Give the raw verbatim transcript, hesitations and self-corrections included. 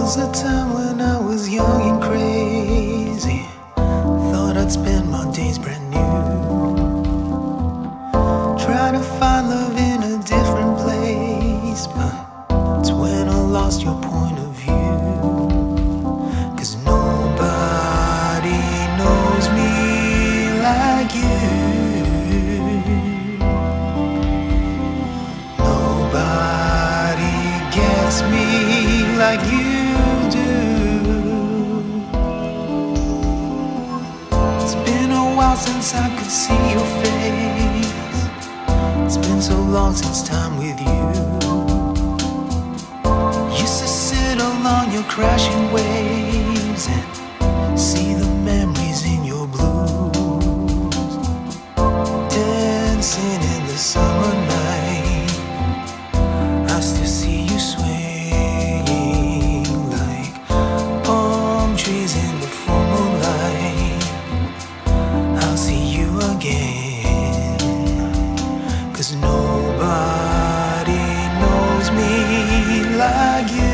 was a time when I was young and crazy. Thought I'd spend my days brand new, trying to find love in a different place. But it's when I lost your point of view. Cause nobody knows me like you. Nobody gets me like you do. It's been a while since I could see your face. It's been so long since time with you. Used to sit along your crashing waves and see the memories in your blues, dancing in the summer night. I still see you swaying like palm trees in the full moonlight. I'll see you again, cause nobody knows me like you.